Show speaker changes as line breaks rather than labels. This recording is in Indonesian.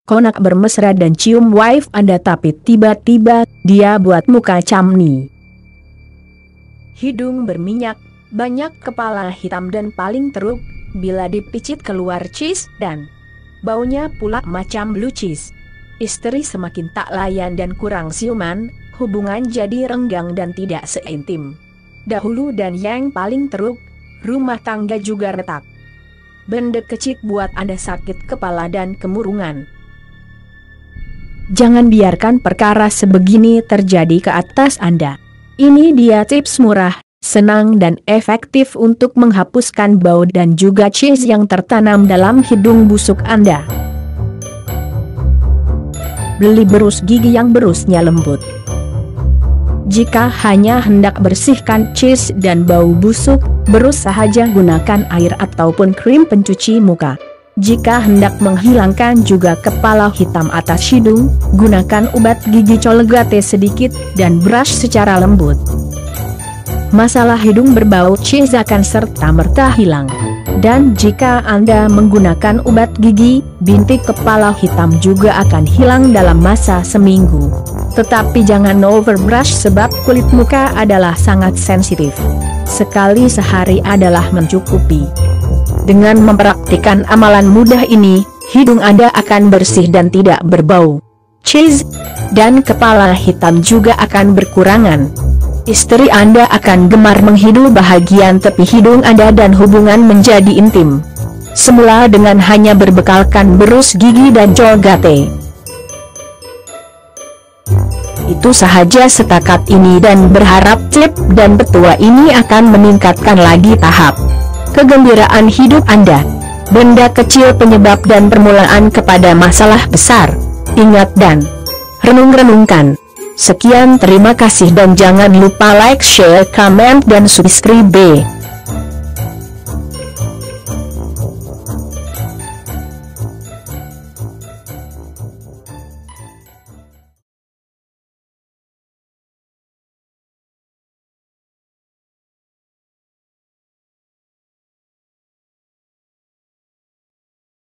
konak bermesra dan cium wife Anda, tapi tiba-tiba dia buat muka camni. Hidung berminyak, banyak kepala hitam dan paling teruk, bila dipicit keluar cheese dan baunya pula macam blue cheese. Istri semakin tak layan dan kurang siuman, hubungan jadi renggang dan tidak seintim dahulu, dan yang paling teruk, rumah tangga juga retak. Benda kecil buat Anda sakit kepala dan kemurungan. Jangan biarkan perkara sebegini terjadi ke atas Anda. Ini dia tips murah, senang dan efektif untuk menghapuskan bau dan juga cheese yang tertanam dalam hidung busuk Anda. Beli berus gigi yang berusnya lembut. Jika hanya hendak bersihkan cheese dan bau busuk, berus sahaja, gunakan air ataupun krim pencuci muka. Jika hendak menghilangkan juga kepala hitam atas hidung, gunakan ubat gigi Colgate sedikit dan brush secara lembut. Masalah hidung berbau cheese akan serta-merta hilang. Dan jika Anda menggunakan ubat gigi, bintik kepala hitam juga akan hilang dalam masa seminggu. Tetapi jangan overbrush sebab kulit muka adalah sangat sensitif. Sekali sehari adalah mencukupi. Dengan mempraktikkan amalan mudah ini, hidung Anda akan bersih dan tidak berbau cheese, dan kepala hitam juga akan berkurangan. Istri Anda akan gemar menghidu bahagian tepi hidung Anda dan hubungan menjadi intim semula dengan hanya berbekalkan berus gigi dan Colgate. Itu sahaja setakat ini, dan berharap tip dan petua ini akan meningkatkan lagi tahap kegembiraan hidup Anda. Benda kecil penyebab dan permulaan kepada masalah besar. Ingat dan renung-renungkan. Sekian, terima kasih dan jangan lupa like, share, comment dan subscribe.